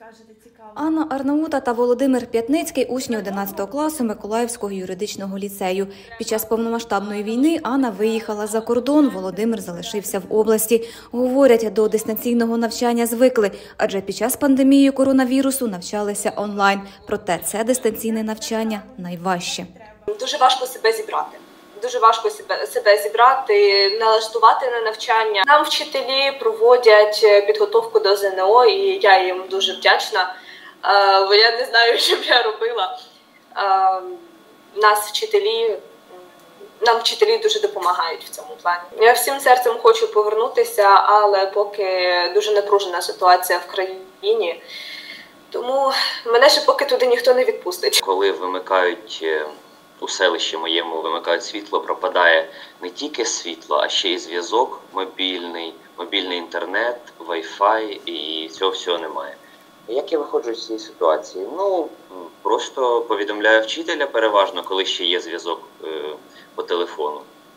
Анна Арнаута та Володимир П'ятницький – учні 11 класу Миколаївського юридичного ліцею. Під час повномасштабної війни Анна виїхала за кордон, Володимир залишився в області. Говорять, до дистанційного навчання звикли, адже під час пандемії коронавірусу навчалися онлайн. Проте це дистанційне навчання найважче. Дуже важко себе зібрати. Дуже важко себе зібрати, налаштувати на навчання. Нам вчителі проводять підготовку до ЗНО, і я їм дуже вдячна, бо я не знаю, що б я робила. Нам вчителі дуже допомагають в цьому плані. Я всім серцем хочу повернутися, але поки дуже напружена ситуація в країні, тому мене ще поки туди ніхто не відпустить. Коли вимикають у селищі моєму, вимикають світло, пропадає не тільки світло, а ще й зв'язок мобільний інтернет, Wi-Fi, і цього всього немає. Як я виходжу з цієї ситуації? Просто повідомляю вчителя переважно, коли ще є зв'язок по телефону.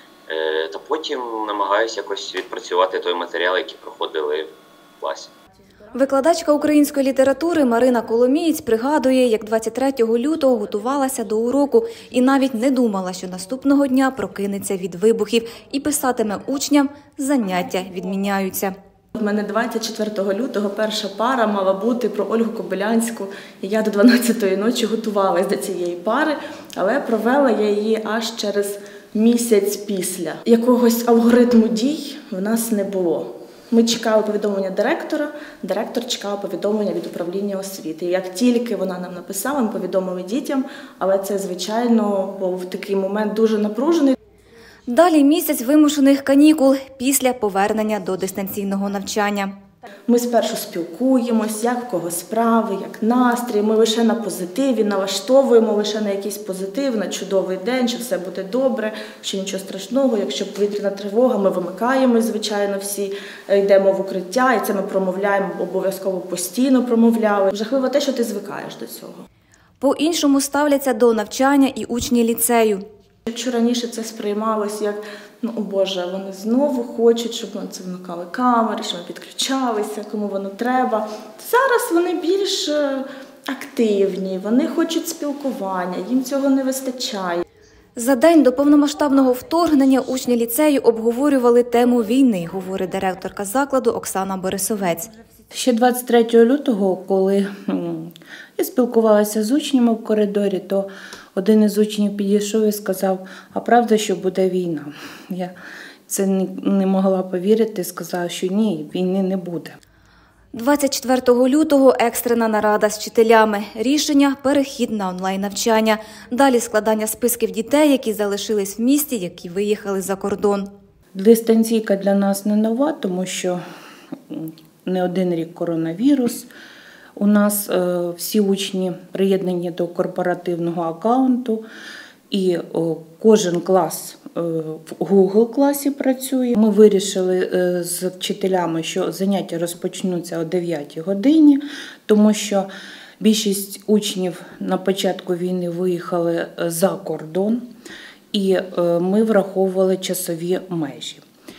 Та потім намагаюся якось відпрацювати той матеріал, який проходили в класі. Викладачка української літератури Марина Коломієць пригадує, як 23 лютого готувалася до уроку і навіть не думала, що наступного дня прокинеться від вибухів і писатиме учням «Заняття відміняються». У мене 24 лютого перша пара мала бути про Ольгу Кобилянську, і я до 12-ї ночі готувалась до цієї пари, але провела я її аж через місяць після. Якогось алгоритму дій в нас не було. Ми чекали повідомлення директора, директор чекав повідомлення від управління освіти. Як тільки вона нам написала, ми повідомили дітям, але це, звичайно, був такий момент дуже напружений. Далі місяць вимушених канікул після повернення до дистанційного навчання. Ми спершу спілкуємось, як в кого справи, як настрій. Ми лише на позитиві, налаштовуємо лише на якийсь позитив, на чудовий день, що все буде добре, що нічого страшного. Якщо повітряна тривога, ми вимикаємось, звичайно, всі, йдемо в укриття, і це ми промовляємо, обов'язково постійно промовляли. Жахливо те, що ти звикаєш до цього. По-іншому ставляться до навчання і учні ліцею. Якщо раніше це сприймалось як, о Боже, вони знову хочуть, щоб ми це вмикали камери, щоб ми підключалися, кому воно треба. Зараз вони більш активні, вони хочуть спілкування, їм цього не вистачає. За день до повномасштабного вторгнення учні ліцею обговорювали тему війни, говорить директорка закладу Оксана Борисовець. Ще 23 лютого, коли я спілкувалася з учнями в коридорі, то один із учнів підійшов і сказав, а правда, що буде війна? Я це не могла повірити, сказала, що ні, війни не буде. 24 лютого екстрена нарада з вчителями. Рішення – перехід на онлайн-навчання. Далі складання списків дітей, які залишились в місті, які виїхали за кордон. Дистанційка для нас не нова, тому що не один рік коронавірус. У нас всі учні приєднані до корпоративного акаунту, і кожен клас в Google-класі працює. Ми вирішили з вчителями, що заняття розпочнуться о 9 годині, тому що більшість учнів на початку війни виїхали за кордон, і ми враховували часові межі.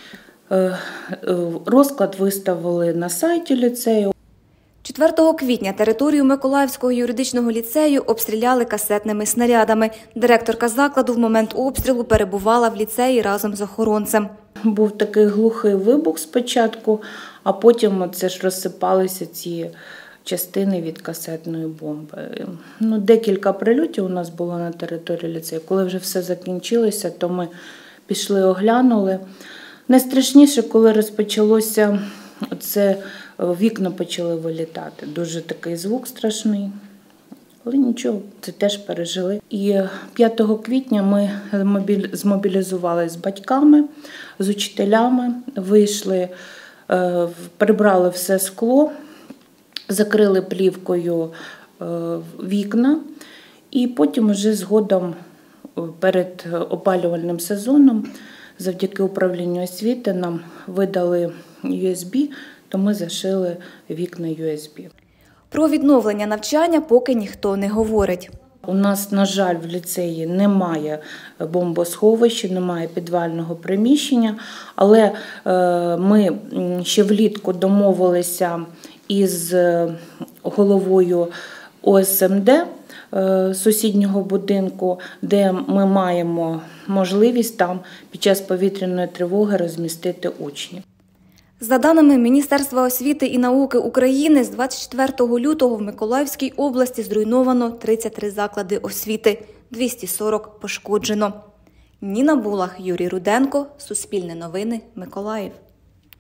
Розклад виставили на сайті ліцею. 4 квітня територію Миколаївського юридичного ліцею обстріляли касетними снарядами. Директорка закладу в момент обстрілу перебувала в ліцеї разом з охоронцем. Був такий глухий вибух спочатку, а потім це ж розсипалися ці частини від касетної бомби. Декілька прильотів у нас було на території ліцею. Коли вже все закінчилося, то ми пішли, оглянули. Найстрашніше, коли розпочалося, вікна почали вилітати. Дуже такий звук страшний, але нічого, це теж пережили. І 5 квітня ми змобілізувалися з батьками, з учителями, вийшли, прибрали все скло, закрили плівкою вікна, і потім вже згодом перед опалювальним сезоном завдяки управлінню освіти нам видали USB, то ми зашили вікна USB. Про відновлення навчання поки ніхто не говорить. У нас, на жаль, в ліцеї немає бомбосховища, немає підвального приміщення, але ми ще влітку домовилися із головою ОСМД сусіднього будинку, де ми маємо можливість там під час повітряної тривоги розмістити учнів. За даними Міністерства освіти і науки України, з 24 лютого в Миколаївській області зруйновано 33 заклади освіти, 240 пошкоджено. Ніна Булах, Юрій Руденко, Суспільне новини, Миколаїв.